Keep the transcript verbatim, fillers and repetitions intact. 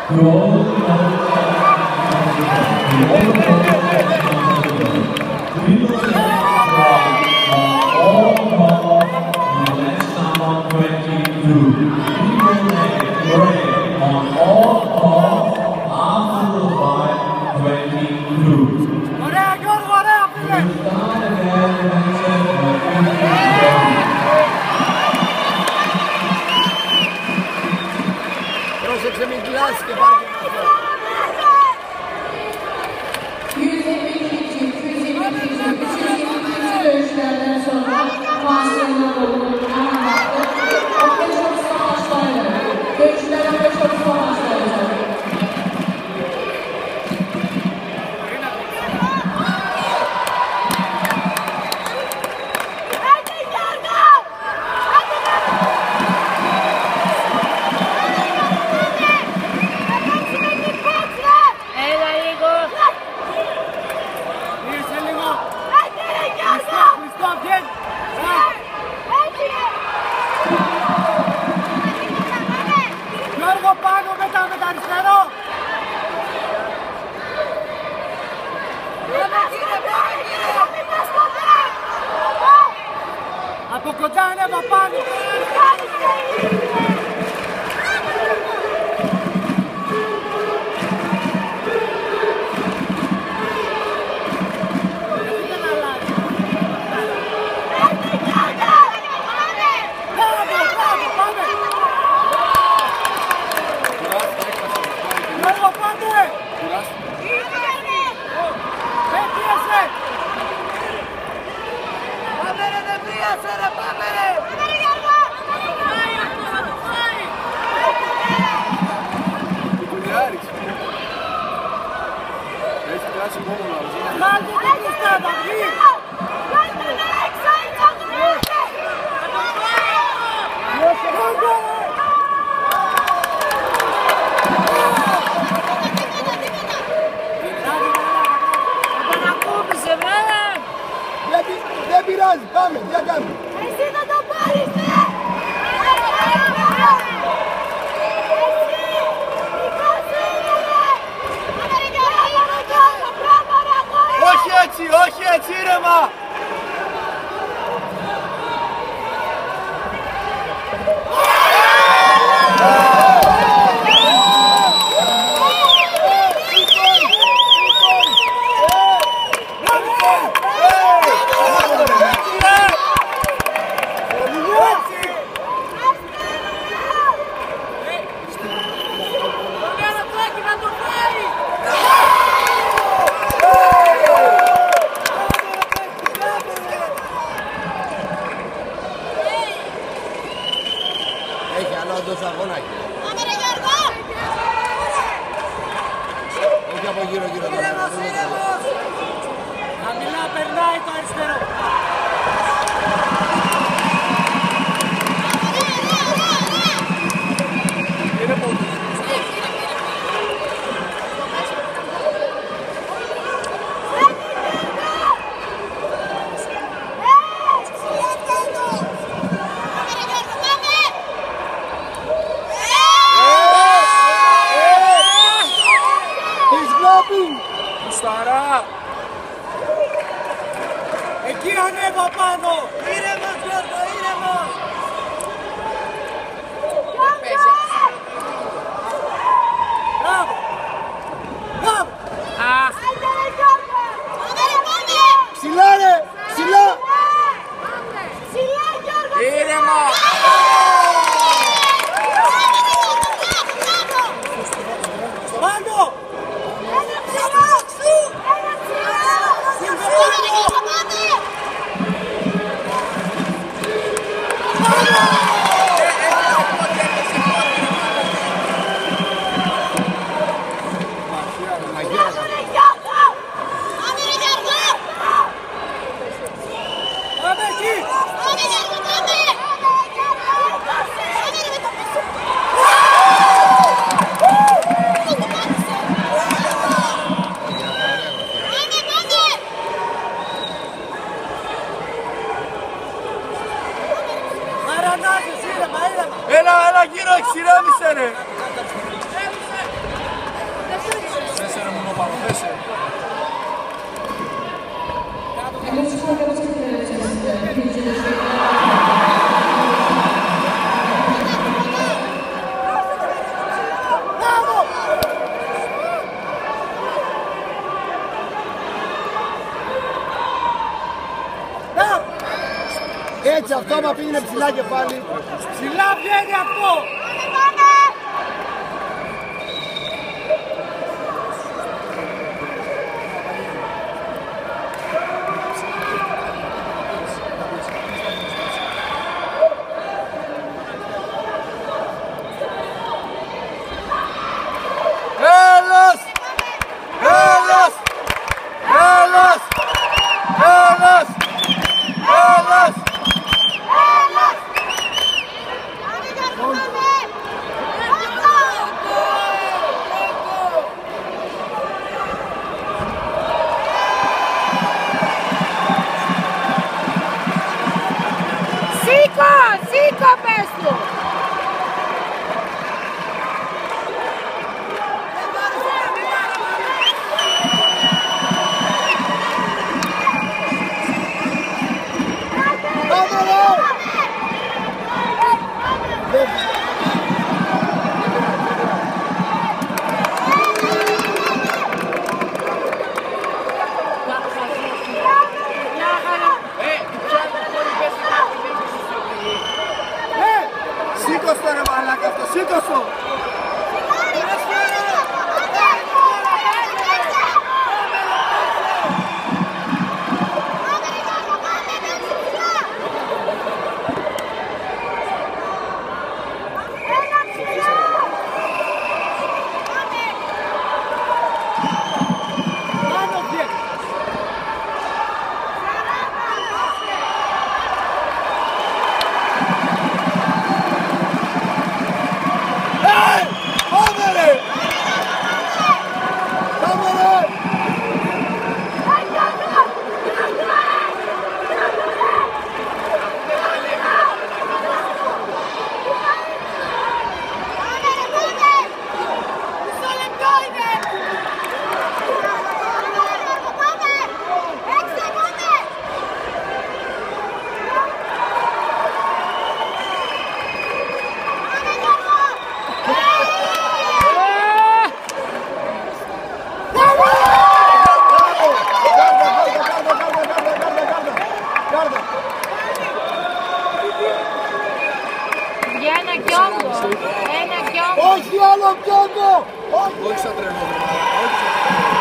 Πρόσεξε μην κλάσεις και πάρει και αυτό. yüz yirmi iki iki, yüz yirmi iki iki, yüz yirmi iki dövüşlerden sonra Fasıl'ın olduğunu anlattı. Ateş Otuz'la başlaydı. Dövüşler Ateş Otuz'la başlaydı. Από κοντά ανέβα πάνω! Δεν πειράζει, πάμε, τι θα κάνουμε. Εσύ θα το πάρεις, ναι! Όχι έτσι, όχι έτσι, ήρεμα! Έχει άλλο όντως αγώνακι. Πάμε ρε Γιώργο! Όχι από γύρω γύρω. Ήρεμος, ήρεμος! Χαμηλά περνάει το αριστερό. Σταρά! Εκεί ανέβα πάνω! Ήρεμος Γιώργο, ήρεμος! Μπράβο! Μπράβο! Ψηλά ρε, ψηλά! Ήρεμα! Πάνω! Έλα, έλα γύρω, εξηρέμισε ρε! αυτό, μα πήγαινε ψηλά και πάλι. Ψηλά βγαίνει αυτό. Έλας! Έλας! Έλας! Έλας! Έλας! Σήκω, σήκω πες του. Σήκω στο ρε μαλάκα αυτό, σήκω στο! Για ένα κιόγκο, ένα κιόγκο. Όχι άλλο κιόγκο! Όχι σαν τρελό.